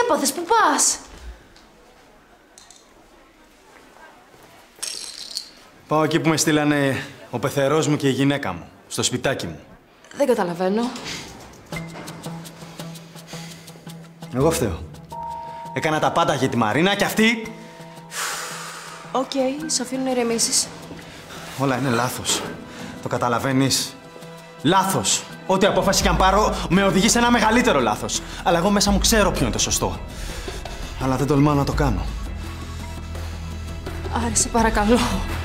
έπαθες, πού πας? Πάω εκεί που με στείλανε ο πεθερός μου και η γυναίκα μου, στο σπιτάκι μου. Δεν καταλαβαίνω. Εγώ φταίω. Έκανα τα πάντα για τη Μαρίνα και αυτή... Οκ, σ' αφήνω να ηρεμήσεις. Όλα είναι λάθος. Το καταλαβαίνεις. Λάθος. Ό,τι απόφαση κι αν πάρω με οδηγεί σε ένα μεγαλύτερο λάθος. Αλλά εγώ μέσα μου ξέρω ποιο είναι το σωστό. Αλλά δεν τολμάω να το κάνω. Άρη, σε παρακαλώ.